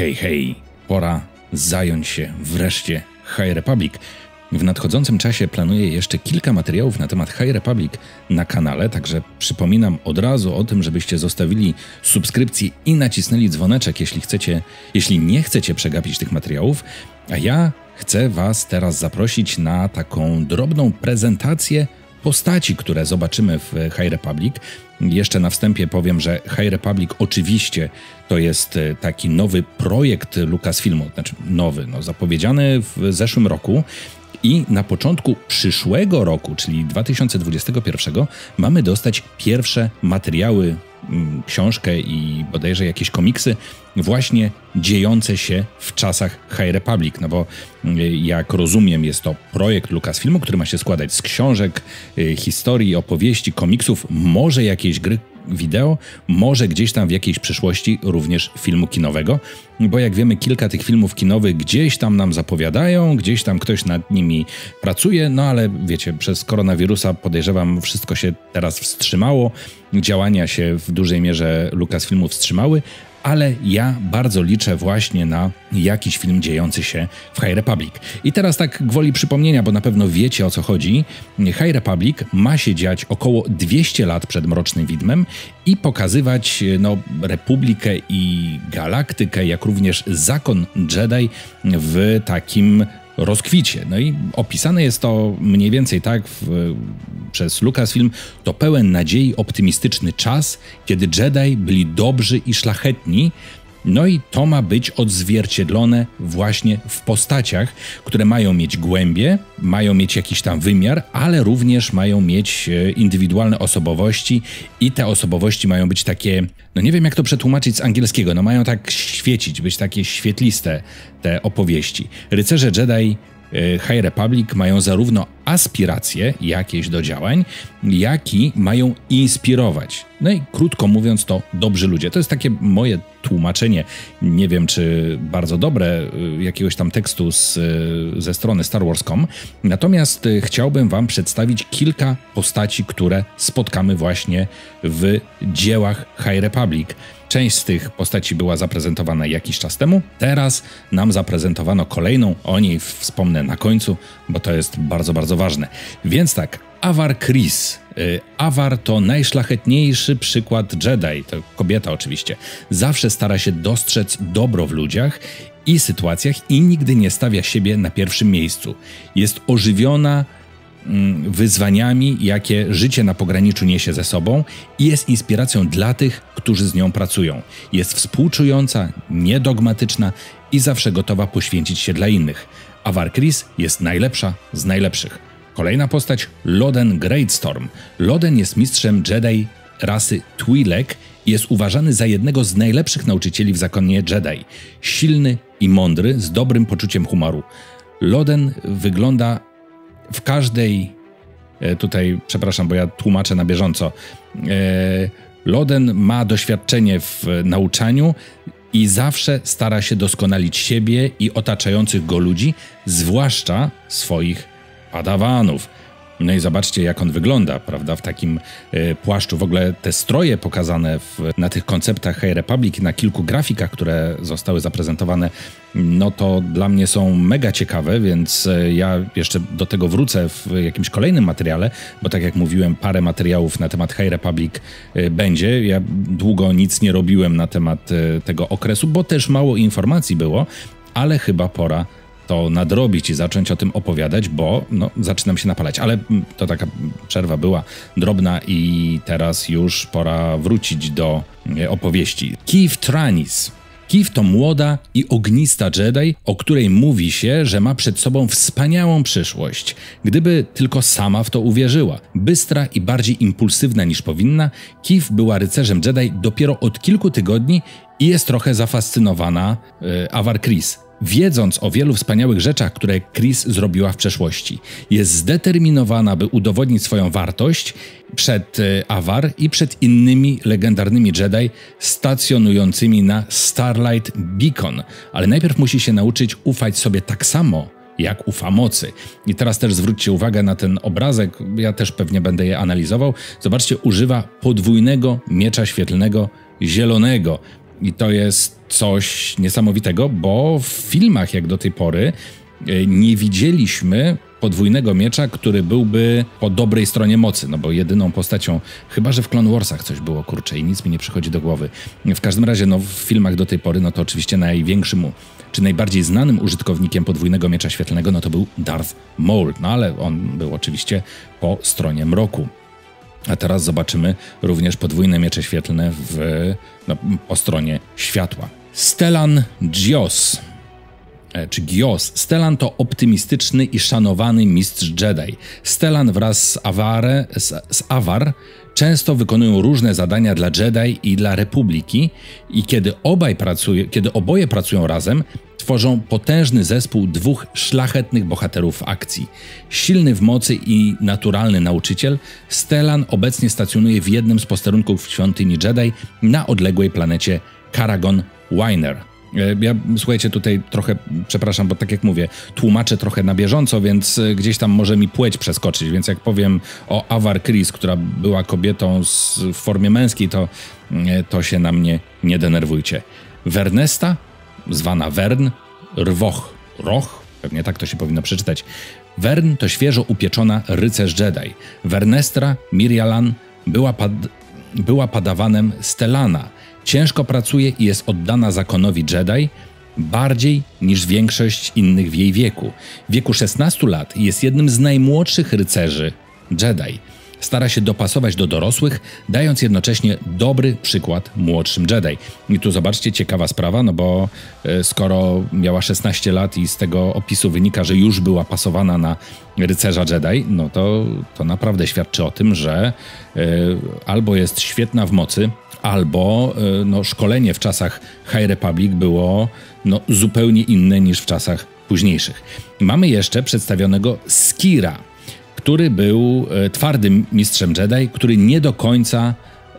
Hej, hej, pora zająć się wreszcie High Republic. W nadchodzącym czasie planuję jeszcze kilka materiałów na temat High Republic na kanale, także przypominam od razu o tym, żebyście zostawili subskrypcję i nacisnęli dzwoneczek, jeśli nie chcecie przegapić tych materiałów. A ja chcę Was teraz zaprosić na taką drobną prezentację postaci, które zobaczymy w High Republic. Jeszcze na wstępie powiem, że High Republic oczywiście to jest taki nowy projekt Lucasfilmu, znaczy nowy, zapowiedziany w zeszłym roku. I na początku przyszłego roku, czyli 2021, mamy dostać pierwsze materiały, książkę i bodajże jakieś komiksy właśnie dziejące się w czasach High Republic, no bo jak rozumiem jest to projekt Lucasfilmu, który ma się składać z książek, historii, opowieści, komiksów, może jakieś gry wideo, może gdzieś tam w jakiejś przyszłości również filmu kinowego, bo jak wiemy kilka tych filmów kinowych gdzieś tam nam zapowiadają, gdzieś tam ktoś nad nimi pracuje, no ale wiecie, przez koronawirusa podejrzewam wszystko się teraz wstrzymało, działania się w dużej mierze Lucasfilmu wstrzymały, ale ja bardzo liczę właśnie na jakiś film dziejący się w High Republic. I teraz tak gwoli przypomnienia, bo na pewno wiecie o co chodzi. High Republic ma się dziać około 200 lat przed Mrocznym Widmem i pokazywać Republikę i galaktykę, jak również zakon Jedi w takim rozkwicie. No i opisane jest to mniej więcej tak przez Lucasfilm, to pełen nadziei optymistyczny czas, kiedy Jedi byli dobrzy i szlachetni, no i to ma być odzwierciedlone właśnie w postaciach, które mają mieć głębię, mają mieć jakiś tam wymiar, ale również mają mieć indywidualne osobowości i te osobowości mają być takie, nie wiem jak to przetłumaczyć z angielskiego, mają tak świecić, być takie świetliste te opowieści. Rycerze Jedi High Republic mają zarówno aspiracje jakieś do działań, jak i mają inspirować. No i krótko mówiąc to dobrzy ludzie. To jest takie moje tłumaczenie, nie wiem czy bardzo dobre, jakiegoś tam tekstu ze strony StarWars.com. Natomiast chciałbym Wam przedstawić kilka postaci, które spotkamy właśnie w dziełach High Republic. Część z tych postaci była zaprezentowana jakiś czas temu. Teraz nam zaprezentowano kolejną, o niej wspomnę na końcu, bo to jest bardzo, bardzo ważne. Więc tak, Avar Kriss. Avar to najszlachetniejszy przykład Jedi, to kobieta oczywiście. Zawsze stara się dostrzec dobro w ludziach i sytuacjach i nigdy nie stawia siebie na pierwszym miejscu. Jest ożywiona wyzwaniami, jakie życie na pograniczu niesie ze sobą i jest inspiracją dla tych, którzy z nią pracują. Jest współczująca, niedogmatyczna i zawsze gotowa poświęcić się dla innych. Avar Kriss jest najlepsza z najlepszych. Kolejna postać, Loden Greatstorm. Loden jest mistrzem Jedi rasy Twi'lek i jest uważany za jednego z najlepszych nauczycieli w zakonie Jedi. Silny i mądry, z dobrym poczuciem humoru. Loden wygląda w każdej... Tutaj, przepraszam, bo ja tłumaczę na bieżąco. Loden ma doświadczenie w nauczaniu i zawsze stara się doskonalić siebie i otaczających go ludzi, zwłaszcza swoich padawanów. No i zobaczcie, jak on wygląda, prawda, w takim płaszczu. W ogóle te stroje pokazane na tych konceptach High Republic, na kilku grafikach, które zostały zaprezentowane, no to dla mnie są mega ciekawe, więc ja jeszcze do tego wrócę w jakimś kolejnym materiale, bo tak jak mówiłem, parę materiałów na temat High Republic będzie. Ja długo nic nie robiłem na temat tego okresu, bo też mało informacji było, ale chyba pora to nadrobić i zacząć o tym opowiadać, bo zaczynam się napalać. Ale to taka przerwa była drobna i teraz już pora wrócić do opowieści. Keeve Tranis. Keeve to młoda i ognista Jedi, o której mówi się, że ma przed sobą wspaniałą przyszłość. Gdyby tylko sama w to uwierzyła. Bystra i bardziej impulsywna niż powinna, Keeve była rycerzem Jedi dopiero od kilku tygodni i jest trochę zafascynowana Avar Kriss, wiedząc o wielu wspaniałych rzeczach, które Kriss zrobiła w przeszłości. Jest zdeterminowana, by udowodnić swoją wartość przed Avar i przed innymi legendarnymi Jedi stacjonującymi na Starlight Beacon. Ale najpierw musi się nauczyć ufać sobie tak samo, jak ufa mocy. I teraz też zwróćcie uwagę na ten obrazek, ja też pewnie będę je analizował. Zobaczcie, używa podwójnego miecza świetlnego zielonego. I to jest coś niesamowitego, bo w filmach jak do tej pory nie widzieliśmy podwójnego miecza, który byłby po dobrej stronie mocy, no bo jedyną postacią, chyba że w Clone Warsach coś było, kurczę, i nic mi nie przychodzi do głowy. W każdym razie, no w filmach do tej pory, no to oczywiście największym, czy najbardziej znanym użytkownikiem podwójnego miecza świetlnego, no to był Darth Maul, no ale on był oczywiście po stronie mroku. A teraz zobaczymy również podwójne miecze świetlne po stronie światła. Stellan Gios. Stellan to optymistyczny i szanowany mistrz Jedi. Stellan wraz z Avar często wykonują różne zadania dla Jedi i dla Republiki i kiedy oboje pracują razem, tworzą potężny zespół dwóch szlachetnych bohaterów w akcji. Silny w mocy i naturalny nauczyciel, Stellan obecnie stacjonuje w jednym z posterunków świątyni Jedi na odległej planecie Karagon Wyner. Ja, słuchajcie, tutaj trochę, przepraszam, bo tak jak mówię, tłumaczę trochę na bieżąco, więc gdzieś tam może mi płeć przeskoczyć, więc jak powiem o Avar Kriss, która była kobietą w formie męskiej, to się na mnie nie denerwujcie. Vernesta, zwana Vern, Roch, pewnie tak to się powinno przeczytać. Vern to świeżo upieczona rycerz Jedi. Vernestra Mirialan była padawanem Stellana. Ciężko pracuje i jest oddana zakonowi Jedi bardziej niż większość innych w jej wieku. W wieku 16 lat jest jednym z najmłodszych rycerzy Jedi. Stara się dopasować do dorosłych, dając jednocześnie dobry przykład młodszym Jedi. I tu zobaczcie, ciekawa sprawa, no bo skoro miała 16 lat i z tego opisu wynika, że już była pasowana na rycerza Jedi, no to naprawdę świadczy o tym, że albo jest świetna w mocy, albo szkolenie w czasach High Republic było zupełnie inne niż w czasach późniejszych. Mamy jeszcze przedstawionego Skira, który był twardym mistrzem Jedi, który nie do końca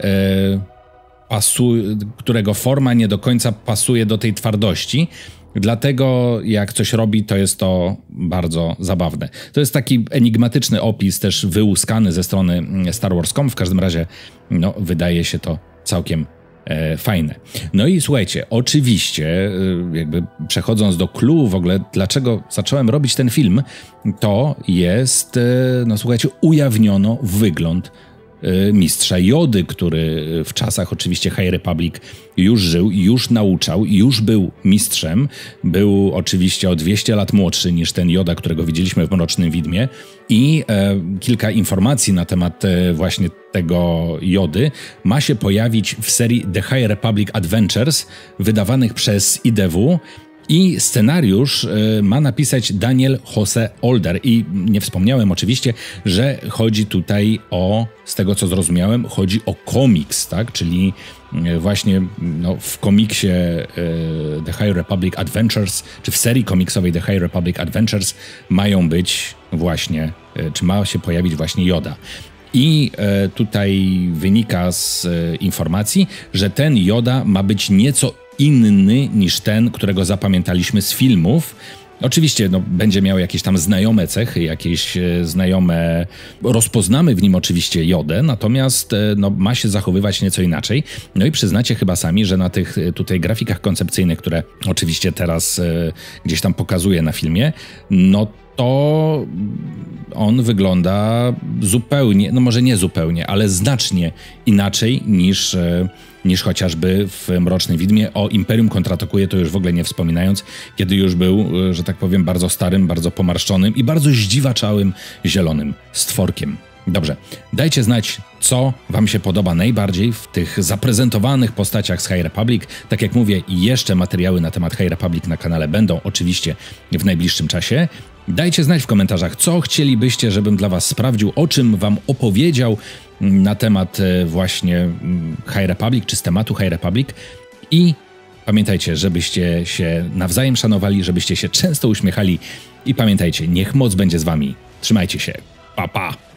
którego forma nie do końca pasuje do tej twardości. Dlatego jak coś robi, to jest to bardzo zabawne. To jest taki enigmatyczny opis, też wyłuskany ze strony Star Wars.com. W każdym razie wydaje się to całkiem fajne. No i słuchajcie, oczywiście jakby przechodząc do clue w ogóle, dlaczego zacząłem robić ten film, to jest, słuchajcie, ujawniono wygląd mistrza Jody, który w czasach oczywiście High Republic już żył, już nauczał, już był mistrzem. Był oczywiście o 200 lat młodszy niż ten Joda, którego widzieliśmy w Mrocznym Widmie. I kilka informacji na temat właśnie tego Jody ma się pojawić w serii The High Republic Adventures wydawanych przez IDW. I scenariusz ma napisać Daniel Jose Older. I nie wspomniałem oczywiście, że chodzi tutaj z tego co zrozumiałem, chodzi o komiks, tak? Czyli właśnie w komiksie The High Republic Adventures, czy w serii komiksowej The High Republic Adventures mają być właśnie, czy ma się pojawić właśnie Yoda. I tutaj wynika z informacji, że ten Yoda ma być nieco inny niż ten, którego zapamiętaliśmy z filmów. Oczywiście będzie miał jakieś tam znajome cechy, jakieś znajome... Rozpoznamy w nim oczywiście Jodę, natomiast ma się zachowywać nieco inaczej. No i przyznacie chyba sami, że na tych tutaj grafikach koncepcyjnych, które oczywiście teraz gdzieś tam pokazuję na filmie, to on wygląda zupełnie, może nie zupełnie, ale znacznie inaczej niż chociażby w Mrocznym Widmie. O Imperium kontratakuje to już w ogóle nie wspominając, kiedy już był, że tak powiem, bardzo starym, bardzo pomarszczonym i bardzo zdziwaczałym zielonym stworkiem. Dobrze, dajcie znać, co wam się podoba najbardziej w tych zaprezentowanych postaciach z High Republic. Tak jak mówię, jeszcze materiały na temat High Republic na kanale będą oczywiście w najbliższym czasie. Dajcie znać w komentarzach, co chcielibyście, żebym dla was sprawdził, o czym wam opowiedział na temat właśnie High Republic, czy z tematu High Republic. I pamiętajcie, żebyście się nawzajem szanowali, żebyście się często uśmiechali i pamiętajcie, niech moc będzie z wami. Trzymajcie się. Pa, pa!